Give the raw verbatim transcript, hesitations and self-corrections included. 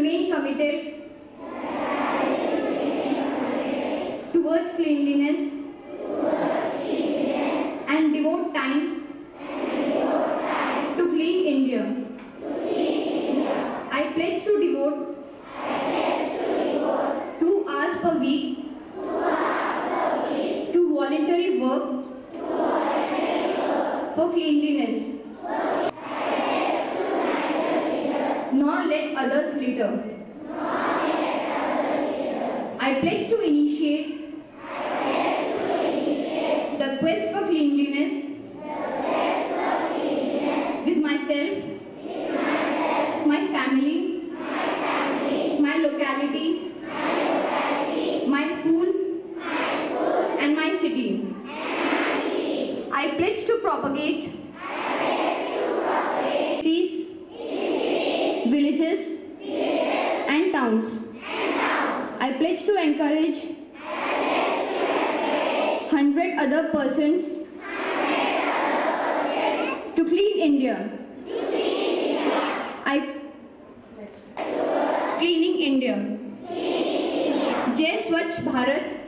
remain committed towards cleanliness and devote time to clean India. I pledge to devote two hours per week to voluntary work for cleanliness, nor let others litter. I pledge to initiate the quest for cleanliness with myself, my family, my locality, my school, and my city. I pledge to propagate peace, villages, and towns. I pledge to encourage hundred other persons to clean India. I cleaning India. Jai Swachh Bharat.